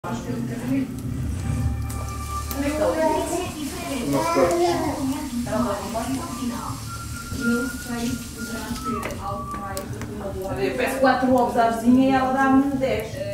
Eu peço 4 ovos à vizinha e ela dá-me 10.